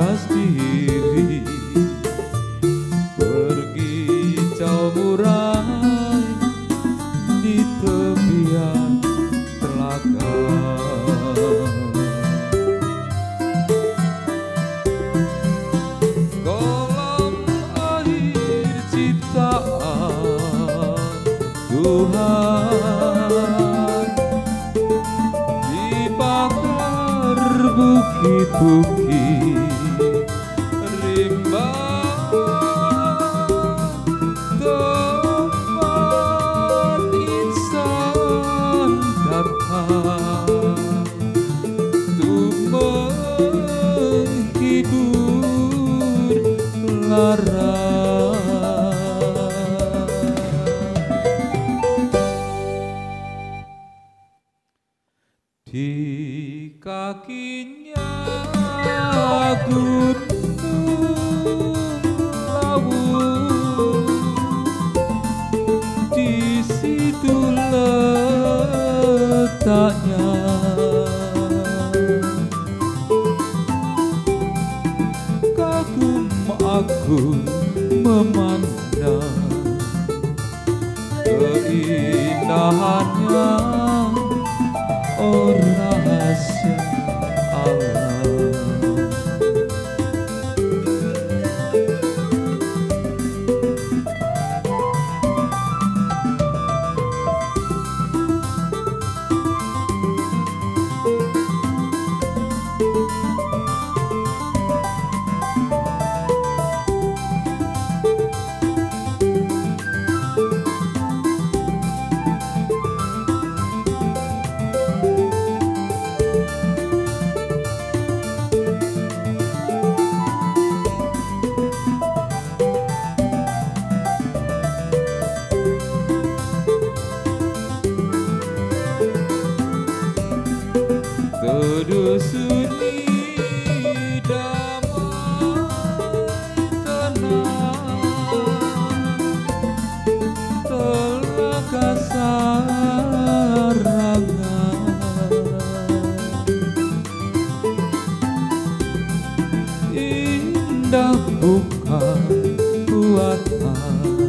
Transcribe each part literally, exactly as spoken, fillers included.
hias diri, pergi jauh murai di tepian telaga. Kolam air ciptaan Tuhan, dibakar bukit-bukit rimba, tempat insan datang untuk menghibur lara. Di kakinya gunung laut, di situ letaknya. Kagum aku memandang keindahannya, oh rahasia alam. Teduh sunyi damai tenang, telaga sarangan, indah bukan buatan,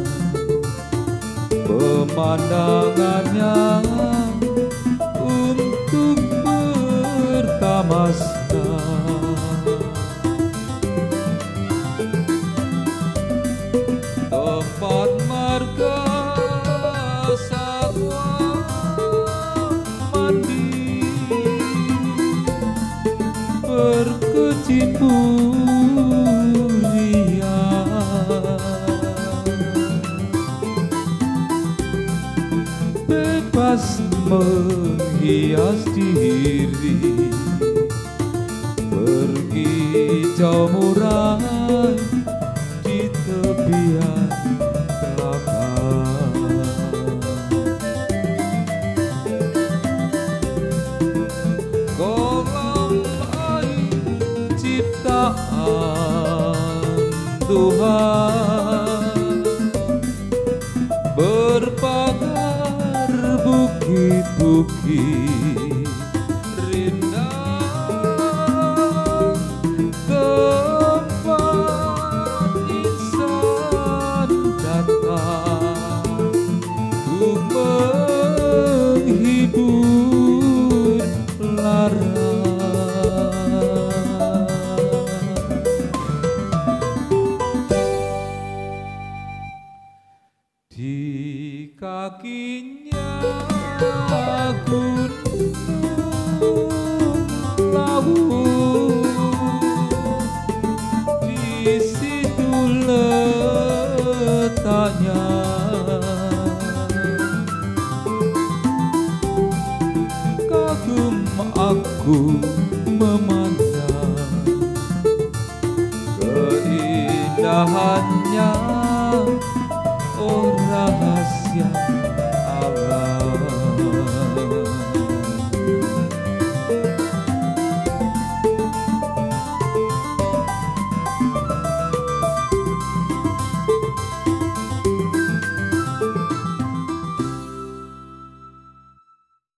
pemandangannya untuk bertamaskan. Tempat marga satwa mandi, berkecimpung riang, bebas menghias diri, pergi jauh murai di tepian telaga. Kolam air ciptaan Tuhan, berpagar bukit-bukit rindang, tempat insan datang untuk menghibur lara. Di kakinya gunung laut, di situ letaknya. Kagum aku memandang keindahannya, oh rahasia